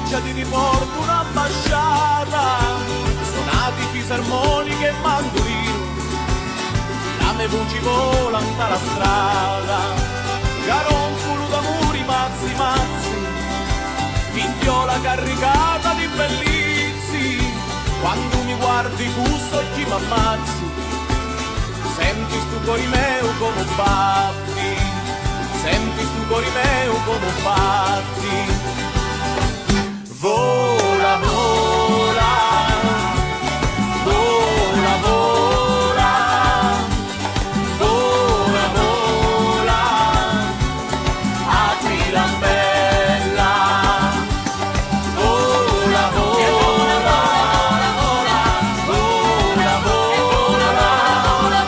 spiaggia ti riporto un'ambasciata, suonati fisarmoniche e mandolino, la me voce volanta la strada, caroncolo d'amori mazzi mazzi, figliola caricata di bellizi, quando mi guardi cusso occhi m'ammazzi, senti stu cuore meu come batti, senti stu cuore meu come batti. Vola, vola, vola, vola, vola, vola, aquila bella, vola, vola, vola, vola, vola, vola, vola,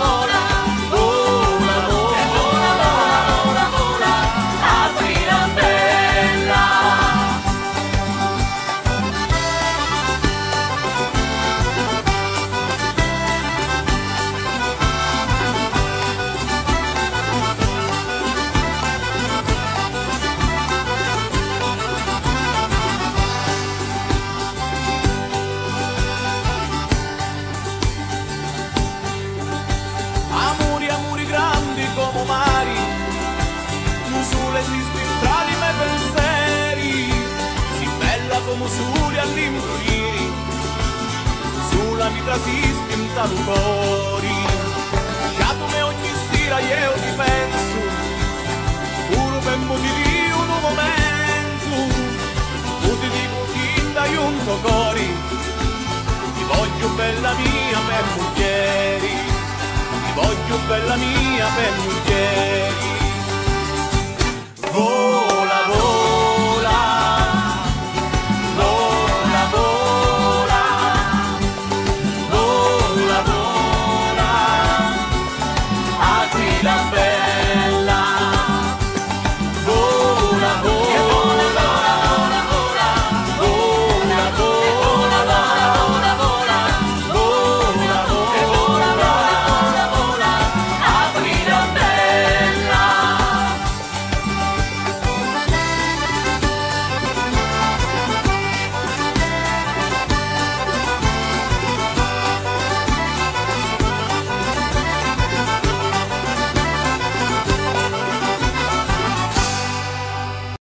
vola, vola, aquila bella. Amori, amori grandi come mari, non solo esiste tra i miei pensieri, si bella come soli all'improvviso, sulla vita si spinta tu cuori, gato me ogni sera io ti penso, pure per motivi un momento, tu ti dico fin da un tuo cuore, ti voglio bella mia per muglieri, ti voglio bella mia per muglieri.